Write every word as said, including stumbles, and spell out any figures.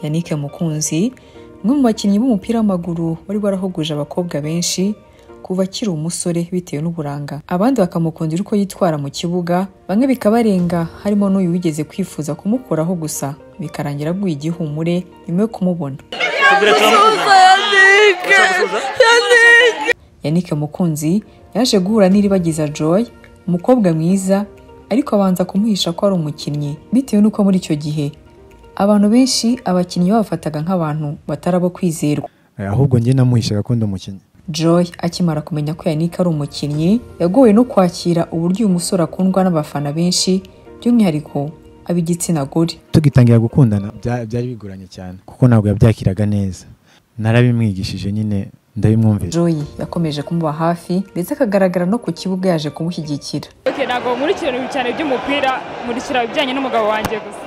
Yannick Mukunzi umwe mu bakinnyi b'umupira w'amaguru wari warahoguje abakobwa benshi kuva akiri umusore bitewe n'uburanga, abandi bakamukundira uko yitwara mu kibuga, bamwe bikabarenga harimo n'uyu wigeze kwifuza kumukuraho gusa bikarangira aguye igihumure nyuma yo kumubona. Yannick Mukunzi yaje guhura n'Iribagiza Joy, umukobwa mwiza ariko abanza kumuhisha ko ari umukinnyi bitewe n'uko muri icyo gihe abantu benshi abakinnyi babafataga nk'abantu batarabo kwizerwa, ahubwo njye namuhishaga ko ndi umukinnyi. Joy akimara kumenya ko Yannick ari umukinnyi yagowe no kwakira uburyo uyu musore akundwa n'abafana benshi by'umwihariko ab'igitsina gore. Tugitangira gukundana byari bigoranye cyane kuko ntabwo yabyakiraga neza, narabimwigishije nyine ndabimwumvira. Joy yakomeje kumuba hafi ndetse akagaragara no ku kibuga yaje kumushyigikira. Okay, ntabwo muri kintu cyane by'umupira muri kirabijyanye n'umugabo wanjye gusa.